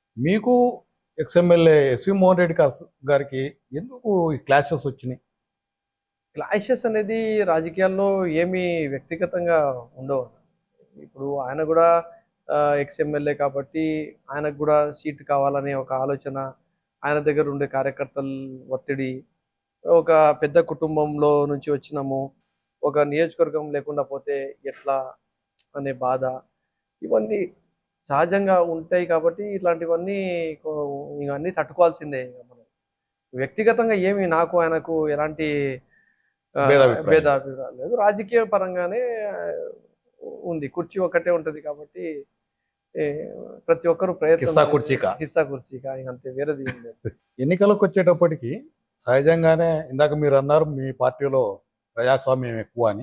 మీకు ex-MLA SV Mohan Reddy గారికి ఎందుకు ఈ క్లాషెస్ వచ్చినాయి? క్లాషెస్ అనేది రాజకీయాల్లో ఏమీ వ్యక్తిగతంగా ఉండవు. ఇప్పుడు ఆయన కూడా ఎక్స్ ఎమ్మెల్యే కాబట్టి ఆయనకు కూడా సీట్ కావాలనే ఒక ఆలోచన, ఆయన దగ్గర ఉండే కార్యకర్తల ఒత్తిడి, ఒక పెద్ద కుటుంబంలో నుంచి వచ్చినాము, ఒక నియోజకవర్గం లేకుండా పోతే ఎట్లా అనే బాధ, ఇవన్నీ సహజంగా ఉంటాయి కాబట్టి ఇట్లాంటివన్నీ ఇవన్నీ తట్టుకోవాల్సిందే. ఇక మనం వ్యక్తిగతంగా ఏమి నాకు ఆయనకు ఎలాంటి భేదాభిప్రాయం లేదు. భేదాభిప్రాయాలు లేదు. రాజకీయ పరంగానే ఉంది. కుర్చీ ఒక్కటే ఉంటది కాబట్టి ఏ, ప్రతి ఒక్కరు ప్రయత్నం కిస్సా కుర్చీక. హిస్సా కుర్చీక అంతే, వేరేది ఏం లేదు. ఎన్నికలకు వచ్చేటప్పటికి సహజంగానే ఇందాక మీరు అన్నారు మీ పార్టీలో ప్రజాస్వామ్యం ఎక్కువ అని.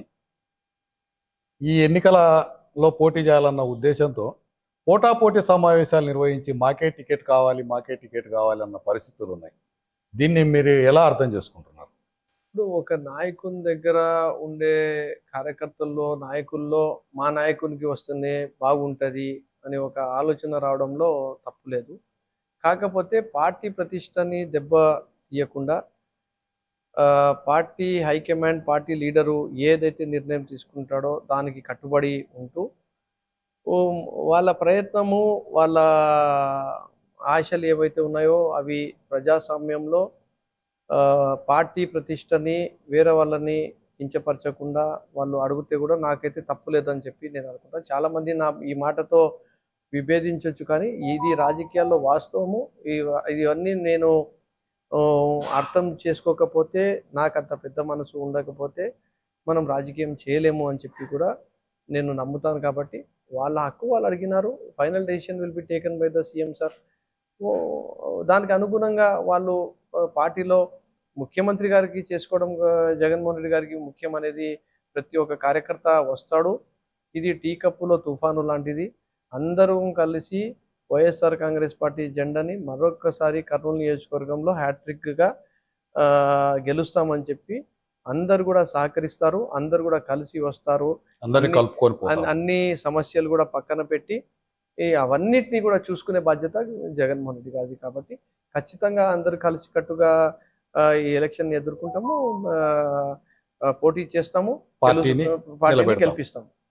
ఈ ఎన్నికలలో పోటీ చేయాలన్న ఉద్దేశంతో పోటాపోటీ సమావేశాలు నిర్వహించి మాకే టికెట్ కావాలి అన్న పరిస్థితులు ఉన్నాయి. దీన్ని మీరు ఎలా అర్థం చేసుకుంటున్నారు? ఇప్పుడు ఒక నాయకుని దగ్గర ఉండే కార్యకర్తల్లో, నాయకుల్లో మా నాయకునికి వస్తేనే బాగుంటది అని ఒక ఆలోచన రావడంలో తప్పు లేదు. కాకపోతే పార్టీ ప్రతిష్టని దెబ్బ తీయకుండా పార్టీ హైకమాండ్, పార్టీ లీడరు ఏదైతే నిర్ణయం తీసుకుంటాడో దానికి కట్టుబడి ఉంటూ వాళ్ళ ప్రయత్నము, వాళ్ళ ఆశలు ఏవైతే ఉన్నాయో అవి ప్రజాస్వామ్యంలో పార్టీ ప్రతిష్టని వేరే వాళ్ళని కించపరచకుండా వాళ్ళు అడిగితే కూడా నాకైతే తప్పు లేదని చెప్పి నేను అనుకుంటాను. చాలామంది ఈ మాటతో విభేదించవచ్చు, కానీ ఇది రాజకీయాల్లో వాస్తవము. ఇవన్నీ నేను అర్థం చేసుకోకపోతే, నాకు అంత పెద్ద మనసు ఉండకపోతే మనం రాజకీయం చేయలేము అని చెప్పి కూడా నేను నమ్ముతాను. కాబట్టి వాళ్ళ హక్కు వాళ్ళు అడిగినారు. Final decision will be taken by the CM sir. దానికి అనుగుణంగా వాళ్ళు పార్టీలో ముఖ్యమంత్రి గారికి చేసుకోవడం, జగన్మోహన్ రెడ్డి గారికి ముఖ్యం అనేది ప్రతి ఒక్క కార్యకర్త వస్తాడు. ఇది టీ కప్పులో తుఫాను లాంటిది. అందరూ కలిసి వైఎస్ఆర్ కాంగ్రెస్ పార్టీ జెండాని మరొకసారి కర్నూలు నియోజకవర్గంలో హ్యాట్రిక్గా గెలుస్తామని చెప్పి అందరు కూడా సహకరిస్తారు. అందరు కూడా కలిసి వస్తారు. అన్ని సమస్యలు కూడా పక్కన పెట్టి అవన్నిటిని కూడా చూసుకునే బాధ్యత జగన్మోహన్ రెడ్డి గారిది. కాబట్టి ఖచ్చితంగా అందరు కలిసికట్టుగా ఈ ఎలక్షన్ ఎదుర్కొంటాము, పోటీ చేస్తాము, పార్టీని గెలిపిస్తాము.